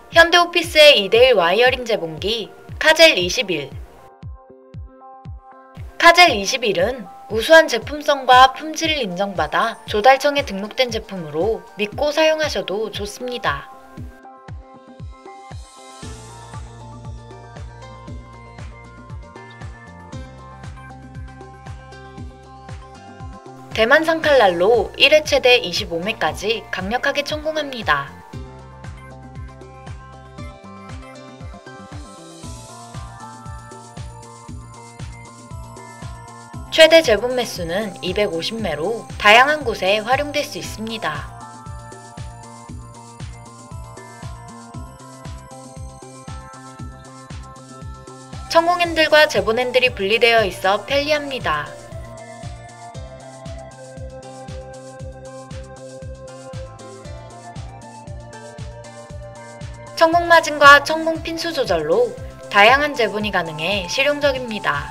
현대오피스의 2대1 와이어링 재봉기 카젤21. 카젤21은 우수한 제품성과 품질을 인정받아 조달청에 등록된 제품으로 믿고 사용하셔도 좋습니다. 대만 상칼날로 1회 최대 25매까지 강력하게 천공합니다. 최대 재본 매수는 250매로 다양한 곳에 활용될 수 있습니다. 천공 핸들과 재본 핸들이 분리되어 있어 편리합니다. 천공 마진과 천공 핀수 조절로 다양한 재본이 가능해 실용적입니다.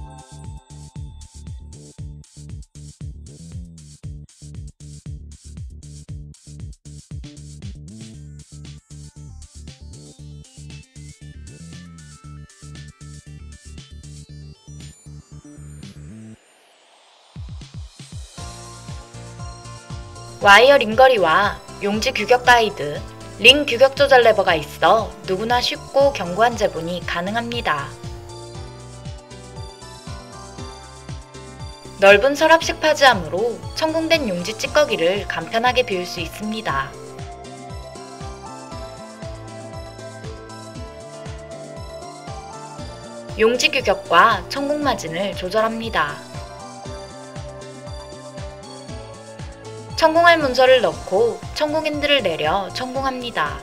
와이어 링거리와 용지 규격 가이드, 링 규격 조절 레버가 있어 누구나 쉽고 견고한 재본이 가능합니다. 넓은 서랍식 파지함으로 천공된 용지 찌꺼기를 간편하게 비울 수 있습니다. 용지 규격과 천공 마진을 조절합니다. 천공할 문서를 넣고 천공 핸들을 내려 천공합니다.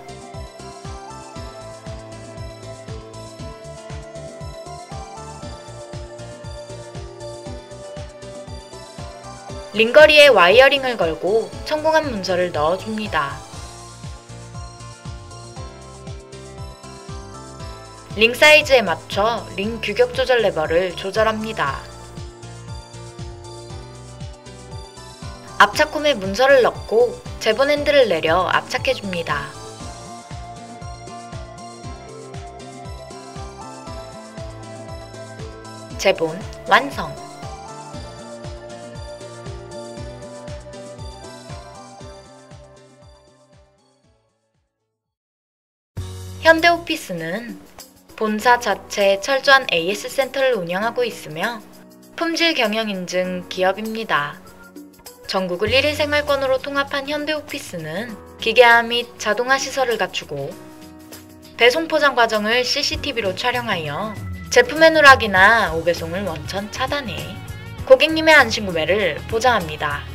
링거리에 와이어링을 걸고 천공한 문서를 넣어줍니다. 링 사이즈에 맞춰 링 규격 조절 레버를 조절합니다. 압착홈에 문서를 넣고 재본 핸들을 내려 압착해줍니다. 재본 완성! 현대오피스는 본사 자체 철저한 AS 센터를 운영하고 있으며 품질 경영 인증 기업입니다. 전국을 1일 생활권으로 통합한 현대오피스는 기계화 및 자동화 시설을 갖추고 배송 포장 과정을 CCTV로 촬영하여 제품의 누락이나 오배송을 원천 차단해 고객님의 안심 구매를 보장합니다.